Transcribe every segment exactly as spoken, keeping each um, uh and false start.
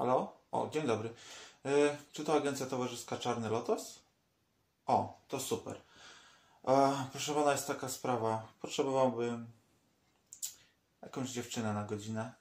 Halo? O, dzień dobry. E, czy to agencja towarzyska Czarny Lotos? O, to super. E, proszę pana, jest taka sprawa. Potrzebowałbym jakąś dziewczynę na godzinę.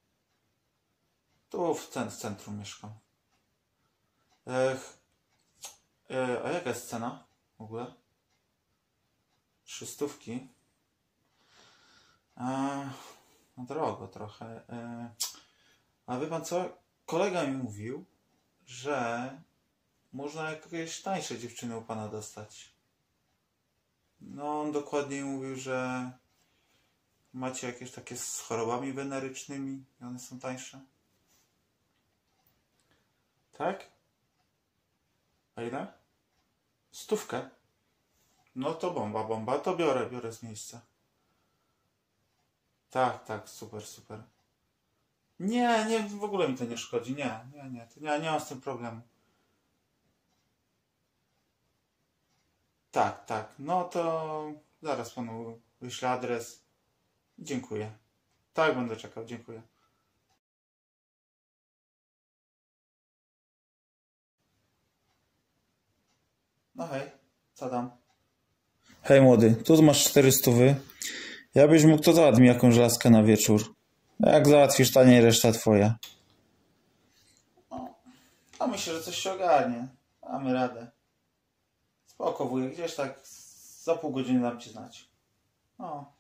Tu w, cen w centrum mieszkam. E, e, a jaka jest cena w ogóle? Trzy stówki? E, no drogo trochę. E, a wie pan co? Kolega mi mówił, że można jakieś tańsze dziewczyny u pana dostać. No, on dokładniej mówił, że macie jakieś takie z chorobami wenerycznymi i one są tańsze. Tak? A ile? Stówkę? No to bomba, bomba. To biorę, biorę z miejsca. Tak, tak, super, super. Nie, nie, w ogóle mi to nie szkodzi. Nie, nie, nie, to nie, nie mam z tym problemu. Tak, tak. No to zaraz panu wyślę adres. Dziękuję. Tak, będę czekał. Dziękuję. No hej, co tam? Hej młody, tu masz cztery stówy. Ja byś mógł, to załatw mi jakąś laskę na wieczór. Jak załatwisz taniej, reszta twoja. No, a myślę, że coś się ogarnie. Mamy radę. Spoko wuję, gdzieś tak za pół godziny dam ci znać. No.